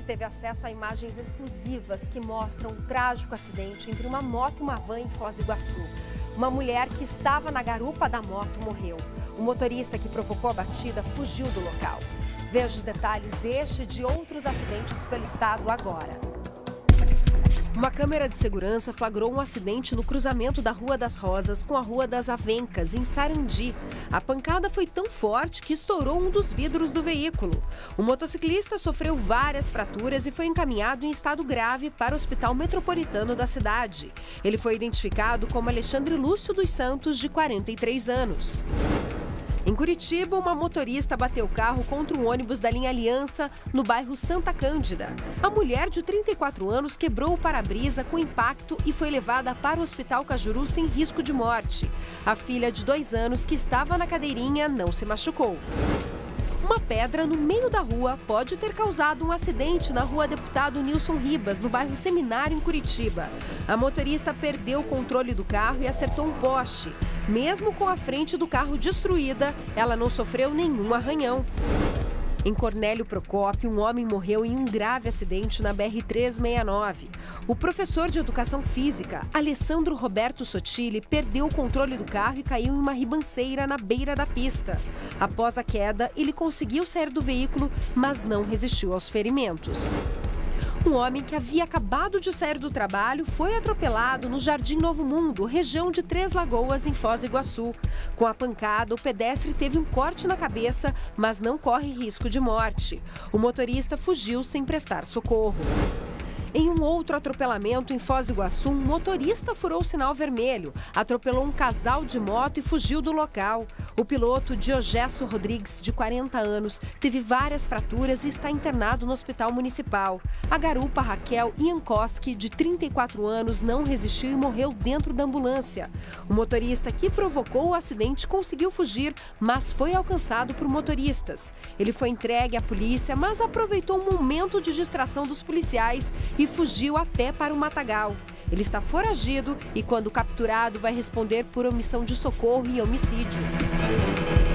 teve acesso a imagens exclusivas que mostram um trágico acidente entre uma moto e uma van em Foz do Iguaçu. Uma mulher que estava na garupa da moto morreu. O motorista que provocou a batida fugiu do local. Veja os detalhes deste e de outros acidentes pelo estado agora. Uma câmera de segurança flagrou um acidente no cruzamento da Rua das Rosas com a Rua das Avencas, em Sarandi. A pancada foi tão forte que estourou um dos vidros do veículo. O motociclista sofreu várias fraturas e foi encaminhado em estado grave para o Hospital Metropolitano da cidade. Ele foi identificado como Alexandre Lúcio dos Santos, de 43 anos. Em Curitiba, uma motorista bateu o carro contra um ônibus da linha Aliança, no bairro Santa Cândida. A mulher, de 34 anos, quebrou o para-brisa com impacto e foi levada para o Hospital Cajuru sem risco de morte. A filha, de 2 anos, que estava na cadeirinha, não se machucou. Uma pedra no meio da rua pode ter causado um acidente na Rua Deputado Nilson Ribas, no bairro Seminário, em Curitiba. A motorista perdeu o controle do carro e acertou um poste. Mesmo com a frente do carro destruída, ela não sofreu nenhum arranhão. Em Cornélio Procópio, um homem morreu em um grave acidente na BR-369. O professor de Educação Física, Alessandro Roberto Sotile, perdeu o controle do carro e caiu em uma ribanceira na beira da pista. Após a queda, ele conseguiu sair do veículo, mas não resistiu aos ferimentos. Um homem que havia acabado de sair do trabalho foi atropelado no Jardim Novo Mundo, região de Três Lagoas, em Foz do Iguaçu. Com a pancada, o pedestre teve um corte na cabeça, mas não corre risco de morte. O motorista fugiu sem prestar socorro. Em um outro atropelamento em Foz do Iguaçu, um motorista furou o sinal vermelho, atropelou um casal de moto e fugiu do local. O piloto Diogesso Rodrigues, de 40 anos, teve várias fraturas e está internado no hospital municipal. A garupa Raquel Iankowski, de 34 anos, não resistiu e morreu dentro da ambulância. O motorista que provocou o acidente conseguiu fugir, mas foi alcançado por motoristas. Ele foi entregue à polícia, mas aproveitou um momento de distração dos policiais e fugiu a pé para o matagal. Ele está foragido e, quando capturado, vai responder por omissão de socorro e homicídio.